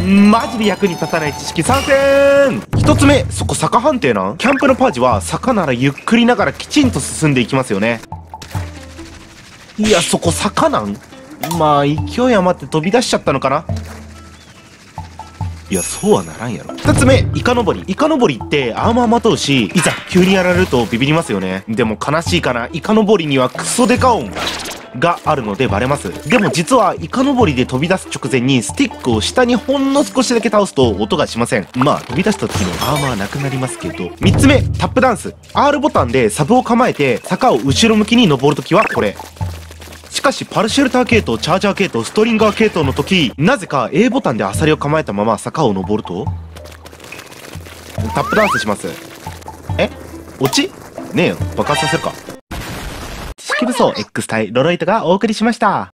マジで役に立たない知識参戦。一つ目、そこ坂判定なん？キャンプのパージは坂ならゆっくりながらきちんと進んでいきますよね。いや、そこ坂なん？まあ、勢い余って飛び出しちゃったのかな。いや、そうはならんやろ。二つ目、イカ登り。イカ登りってアーマーまとうし、いざ急にやられるとビビりますよね。でも悲しいかな、イカ登りにはクソデカ音があるのでバレます。でも実はイカ登りで飛び出す直前にスティックを下にほんの少しだけ倒すと音がしません。まあ飛び出した時のアーマーなくなりますけど。3つ目、タップダンス。 R ボタンでサブを構えて坂を後ろ向きに登るときはこれ。しかしパルシェルター系統、チャージャー系統、ストリンガー系統の時、なぜか A ボタンでアサリを構えたまま坂を登るとタップダンスします。落ちねえよ、爆発させるか。知識武装 X 対ロロイトがお送りしました。